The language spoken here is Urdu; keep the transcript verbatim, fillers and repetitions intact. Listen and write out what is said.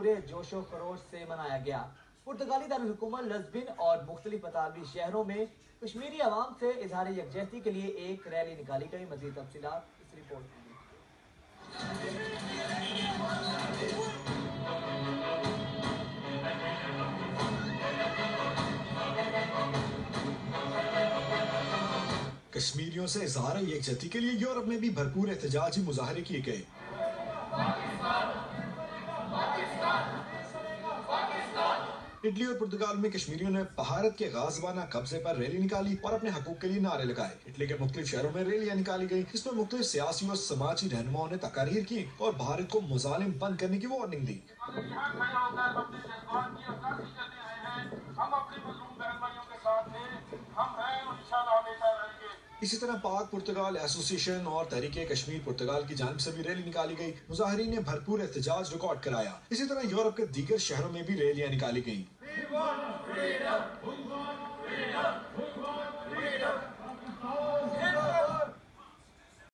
پورے جوش و خروش سے منایا گیا۔ پرتگالی دارالحکومت لزبن اور مختلف اطالوی شہروں میں کشمیری عوام سے اظہار یکجہتی کے لیے ایک ریلی نکالی گئی۔ مزید تفصیلات اس رپورٹ میں۔ کشمیریوں سے اظہار یکجہتی کے لیے یورپ میں بھی بھرپور احتجاجی مظاہرے کیے گئے۔ اٹلی اور پرتگال میں کشمیریوں نے بھارت کے غازوانہ قبضے پر ریلی نکالی اور اپنے حقوق کے لیے نعرے لگائے۔ اٹلی کے مختلف شہروں میں ریلیاں نکالی گئی، جس میں مختلف سیاسی اور سماجی رہنماؤں نے تقاریر کی اور بھارت کو مظالم بند کرنے کی وارننگ دی۔ اسی طرح پاک پرتگال ایسوسی ایشن اور تحریک کشمیر پرتگال کی جانب سے بھی ریلی نکالی گئی۔ مظاہرین نے بھرپور احتجاج ریکارڈ کرایا۔ اسی طرح یورپ کے دیگر شہروں میں بھی ریلیاں نکالی گئیں۔